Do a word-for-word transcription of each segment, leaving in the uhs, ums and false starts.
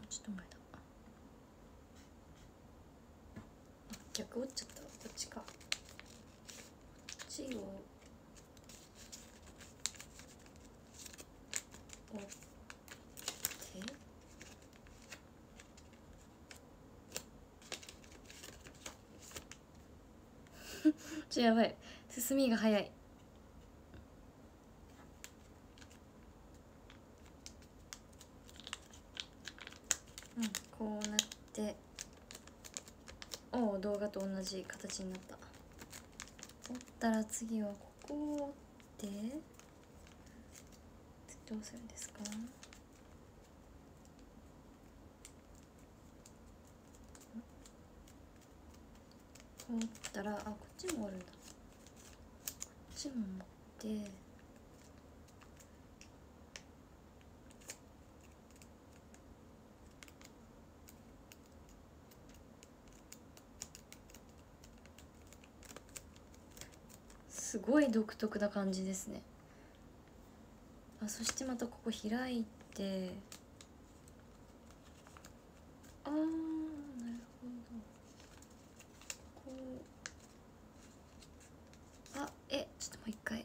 ちょっと前だ。逆折っちゃった。こっちか。こっちを折ってちょやばい、進みが早い。うん、こうなっておお、動画と同じ形になった。折ったら次はここを折ってどうするんですか？こう折ったら、あ、こっちも折るんだ。こっちも折ってすごい独特な感じですね。あ、そしてまたここ開いて、あー、なるほど。こう、あ、え、ちょっともう一回。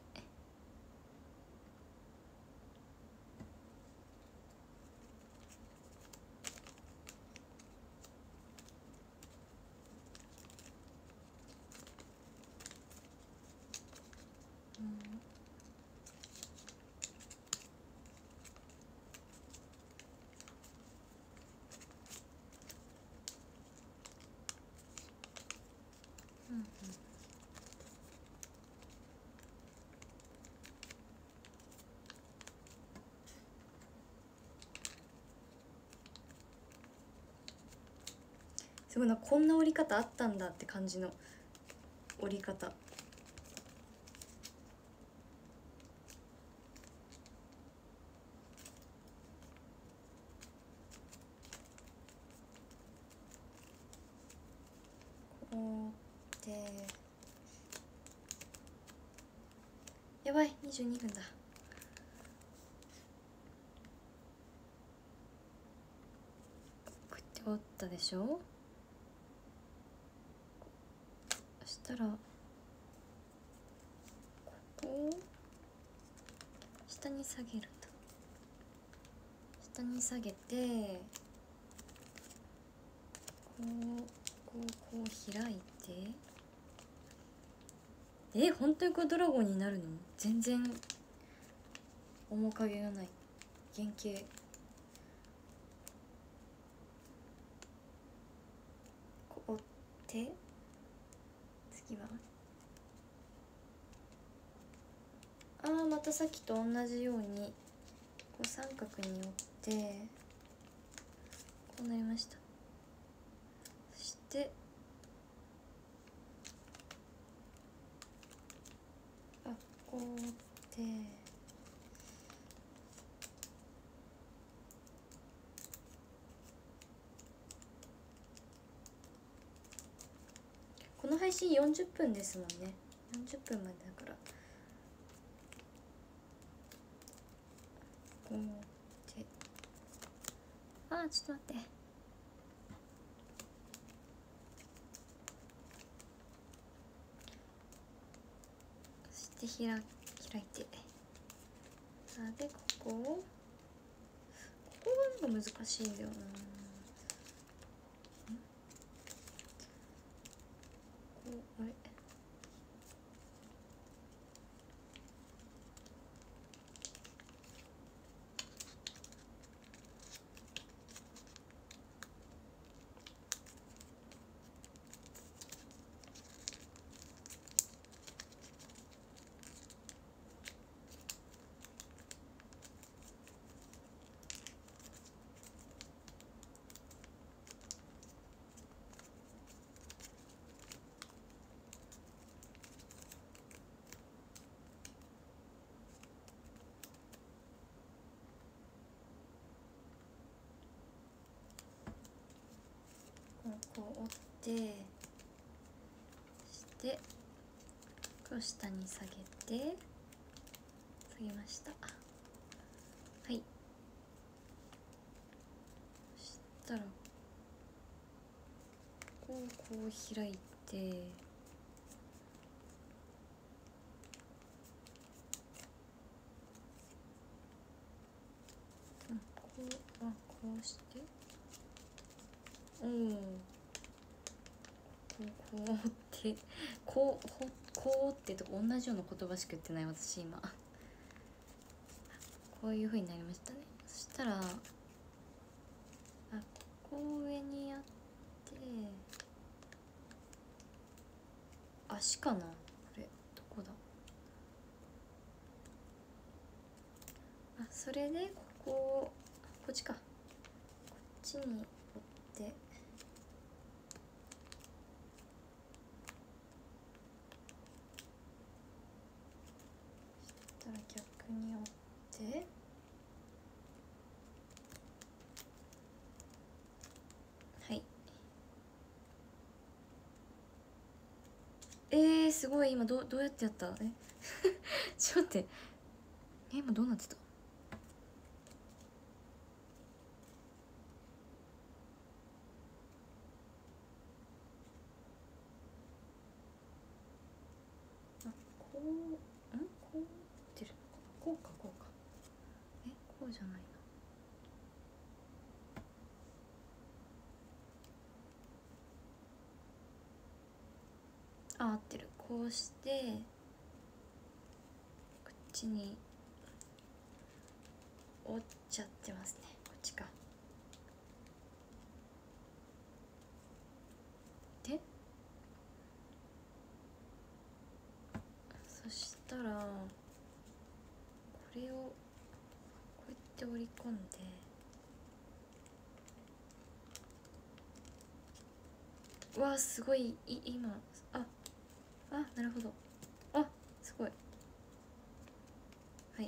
うんうん、すごいな、こんな折り方あったんだって感じの折り方。こうで、やばい、にじゅうにふんだ。こうやって折ったでしょ。そしたらここを下に下げるんだ。下に下げて、こうこうこう開いて、え、本当にこれドラゴンになるの？全然面影がない。原型。こう折って、次はあー、またさっきと同じようにこう三角に折ってこうなりました。そしてあ、こう折ってこの配信よんじゅっぷんですもんね。よんじゅっぷんまでだから、こうって、あー、ちょっと待って、そして開開いて、あでここをここが難しいんだよな。こう、あれ、こう折って、そしてこれを下に下げて、下げました。はい。そししたらこうこう開いて、うん、こうあこうしておおこうこうってこうほこうってとこ同じような言葉しか言ってない私今こういう風になりましたね。そしたらあここ上にやって足かな、これどこだ、あそれでこここっちか、こっちに折ってそしたら逆に折ってはいえー、すごい今どどうやってやったえちょっと待ってえ今どうなってた、あこうんこうってるのかな、こうかこうかえこうじゃないな、あ合ってる、こうしてこっちに折っちゃってますね、こっちかでそしたらこれをこうやって折り込んでうわすごいい今ああなるほどあすごいはい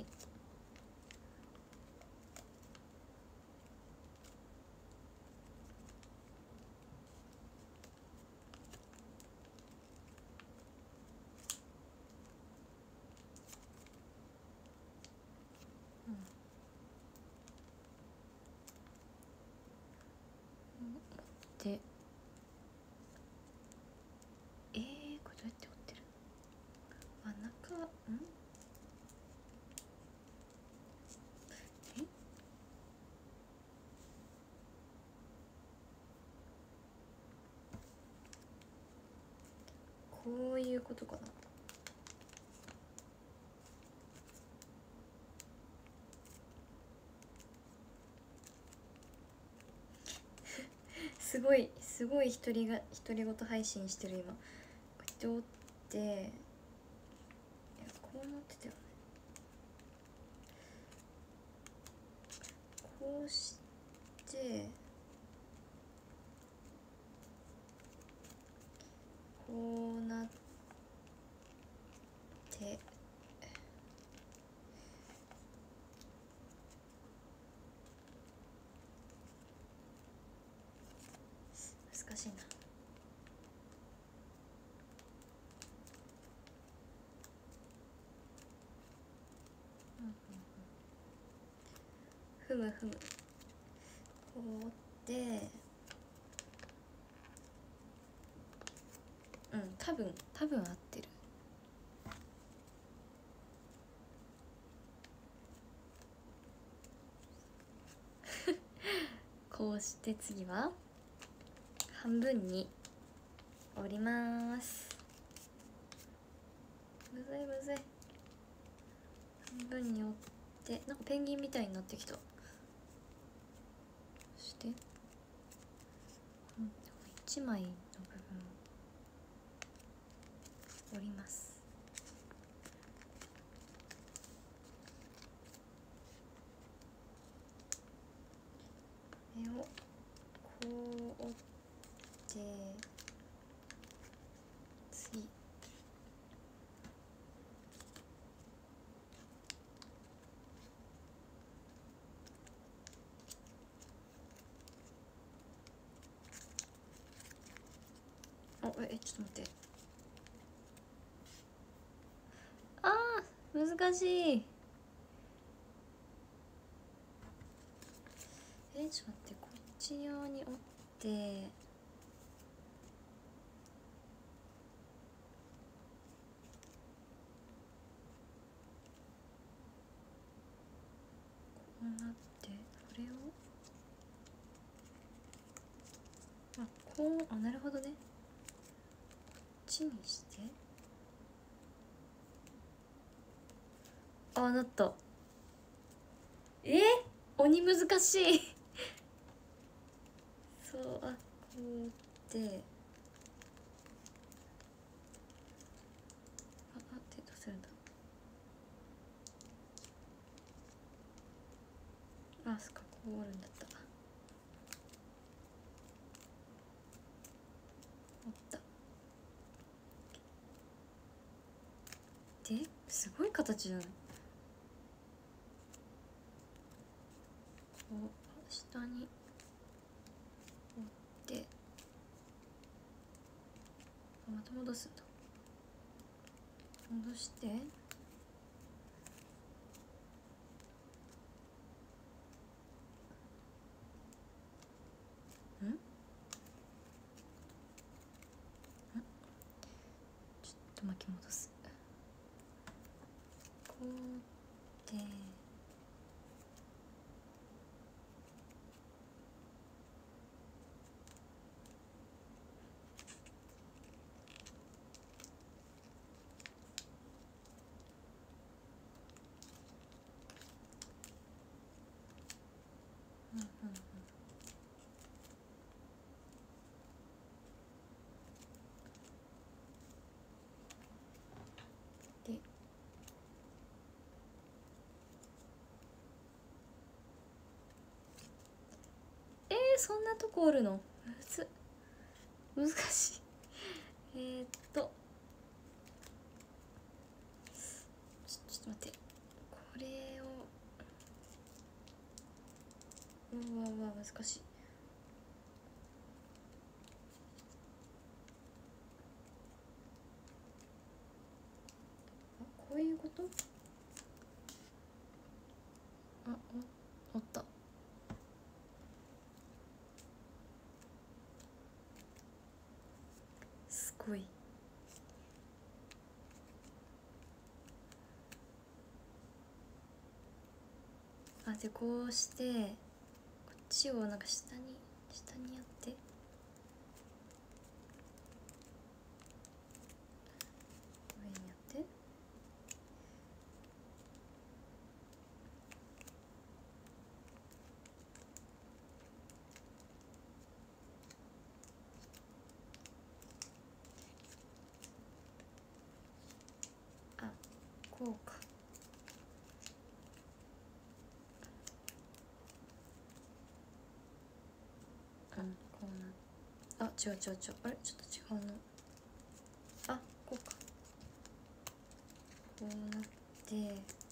でえー、これどうやって折ってる、あ中んえこういうことかな、すごいすごい独りが独り言配信してる今、こうやって折っていやこうなってたよね、こうしてこうなって難しいな、ふむふむこう折ってうん多分多分合ってるこうして次は半分に折ります、むずいむずい、半分に折ってなんかペンギンみたいになってきた、そして、うん、いちまいの部分を折ります、これをこう折って次あえちょっと待って、あー難しい、えちょっと待ってこち側に折ってこうなってこれをあこうあなるほどねこっちにしてあなったえ鬼難しいそうあこうってああってどうするんだあそっかこう折るんだった折ったですごい形じゃないこう下に折ってまた戻すんだ戻してんちょっと巻き戻すこうってうんうんうんでえー、そんなとこおるのむず難しいえー、っとちょちょっと待ってこれをうわうわ難しいあこういうことあおおったすごいあでこうしてこっちをなんか下に下にやって上にやってあこうかうんこうなあ違う違う違うあれちょっと違うのあこうかこうなって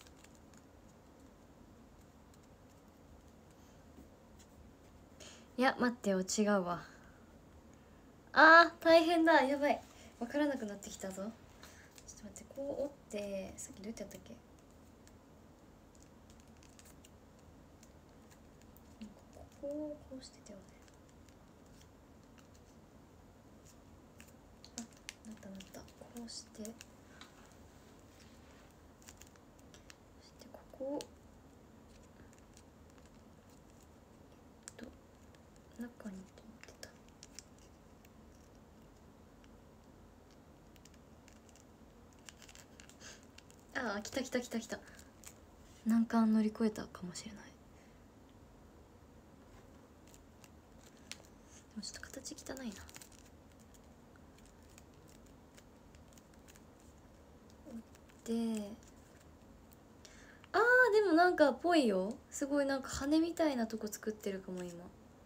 いや待ってよ違うわあー大変だやばい分からなくなってきたぞちょっと待ってこう折ってさっきどうやってやったっけここをこうしてたよねあなったなったこうしてそしてここをと中に取ってたああ来た来た来た来た難関乗り越えたかもしれないでもちょっと形汚いなであーでもなんかぽいよすごいなんか羽みたいなとこ作ってるかも今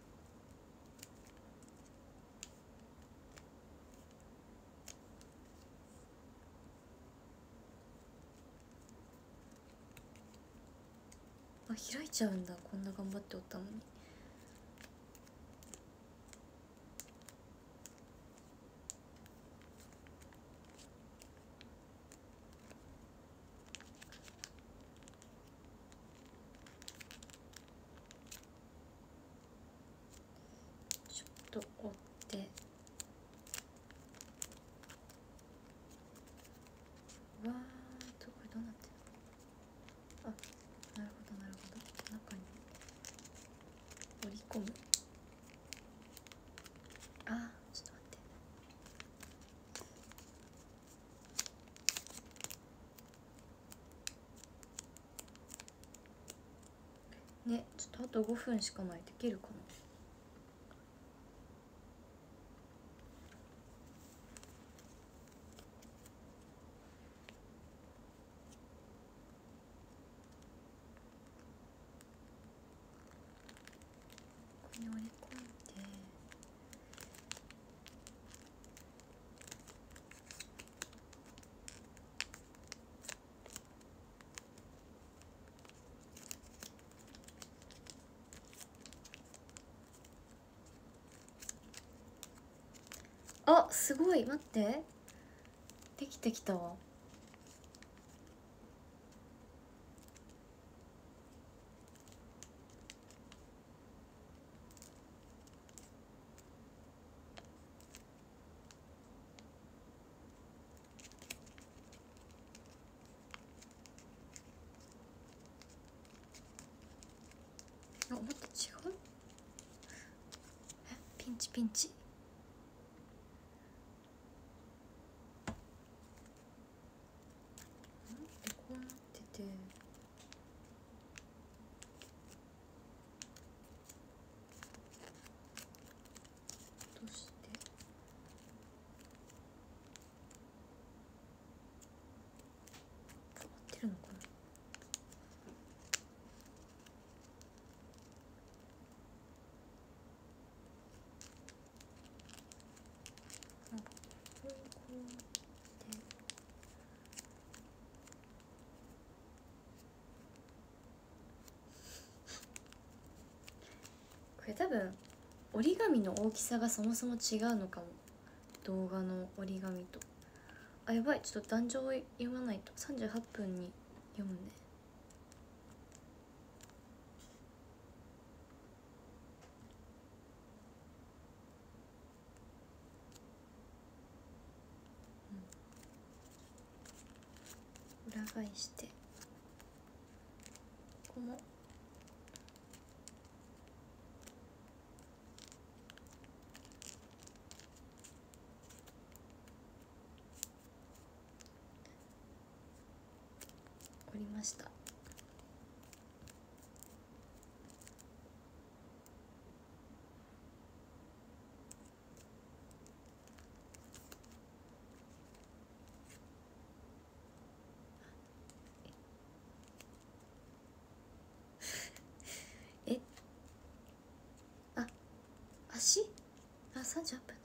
あ開いちゃうんだこんな頑張っておったのにと折ってわーっとこれどうなってるの。あ、なるほどなるほど、中に折り込む。あー、ちょっと待ってね。ちょっとあとごふんしかない。できるかな。ここに折り込んで、あ、すごい、待って、できてきたわ。あ、待って、違う。え、ピンチピンチ。でこうなってて、どうして合ってるのかな。あ、こうこうやってこれ多分折り紙の大きさがそもそも違うのかも。動画の折り紙と。あ、やばい、ちょっと壇上を読まないと。さんじゅうはっぷんに読むね。うん、裏返してここも折りました。え、あ、足、あ、さんじゅうはっぷんだ。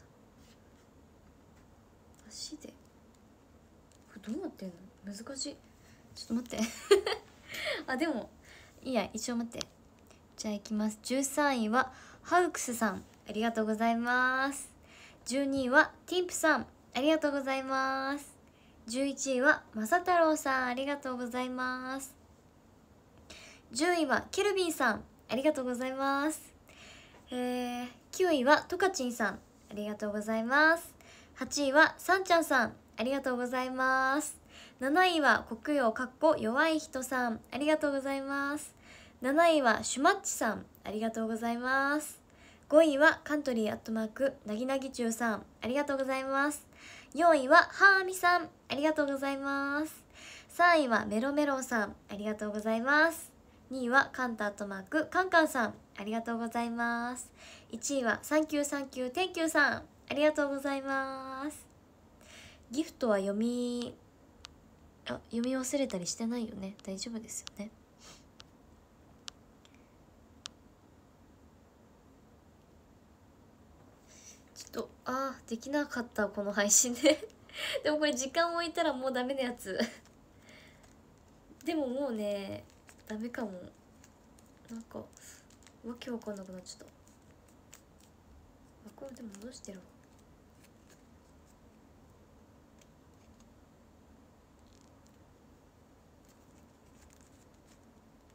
足でこれどうなってんの、難しい。ちょっと待ってあ、でもいいや、一応待って。じゃあいきます。じゅうさんいはハウクスさん、ありがとうございます。じゅうにいはティンプさん、ありがとうございます。じゅういちいはまさ太郎さん、ありがとうございます。じゅういはケルビンさん、ありがとうございます。えー、きゅういはトカチンさん、ありがとうございます。はちいはサンちゃんさん、ありがとうございます。なないは国陽かっこ弱い人さん、ありがとうございます。なないはシュマッチさん、ありがとうございます。ごいはカントリーアットマークなぎなぎちゅうさん、ありがとうございます。よんいはハーミさん、ありがとうございます。さんいはメロメロンさん、ありがとうございます。にいはカンタアットマークカンカンさん、ありがとうございます。いちいはサンキューサンキューテンキューさん、ありがとうございます。ギフトは読みあ読み忘れたりしてないよね。大丈夫ですよね。ちょっとあーできなかった、この配信ででもこれ時間置いたらもうダメなやつでももうねダメかも。なんかわけわかんなくなっちゃった。あ、これでも戻してるわ。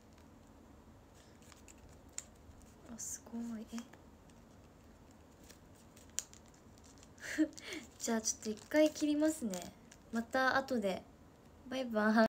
あ、すごい。えじゃあちょっと一回切りますね。また後で。バイバイ。